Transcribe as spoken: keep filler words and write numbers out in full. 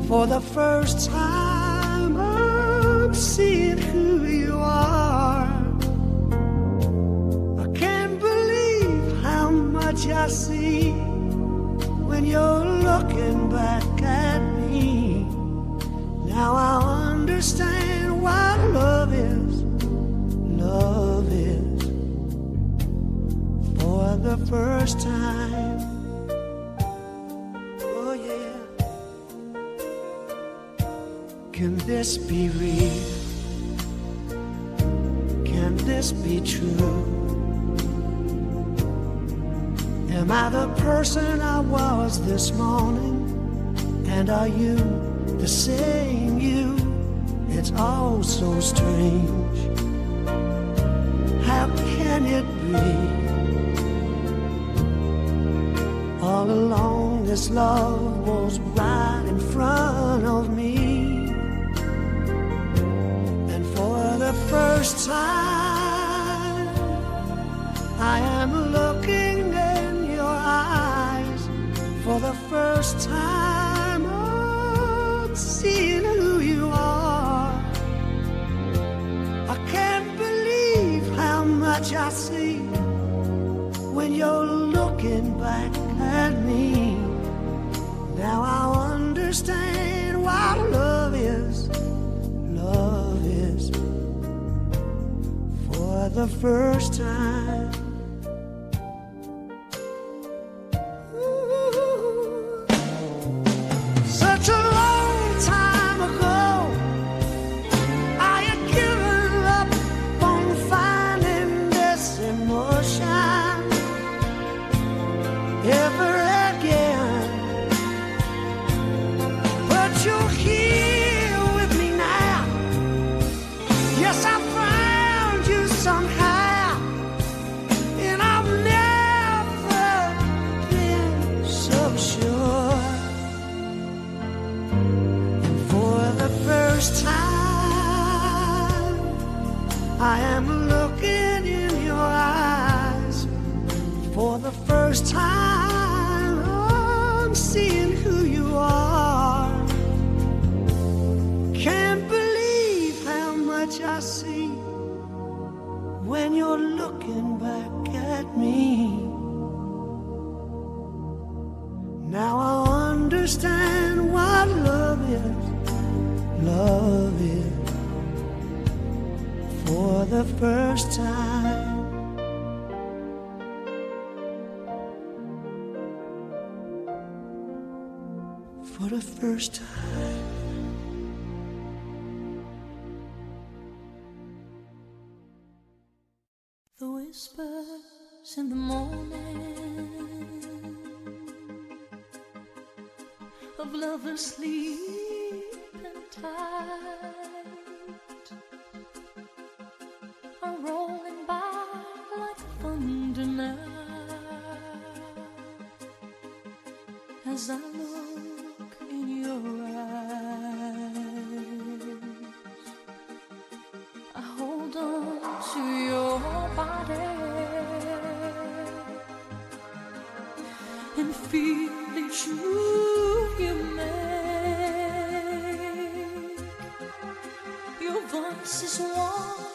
For the first time I'm seeing who you are. I can't believe how much I see when you're looking back at me. Now I understand what love is, love is. For the first time, oh yeah. Can this be real? Can this be true? Am I the person I was this morning? And are you the same you? It's all so strange. How can it be? All along this love was right in front of me. And for the first time I am looking in your eyes. For the first time I'm seeing who you are. I can't believe how much I see when you're looking back at me. Now I understand what love is, love is. For the first time. Ooh. Such a long time ago I had given up on finding this emotion ever again, but you're here with me now. Yes, I found you somehow, and I've never been so sure. And for the first time I am looking in your eyes. For the first time I'm seeing who you are. Can't believe how much I see when you're looking back at me. Now I understand what love is, love is. For the first time. For the first time. The whispers in the morning of lovers sleeping tight are rolling by like thunder now. As I look in your eyes, I hold on to your body and feel each move you make. Your voice is warm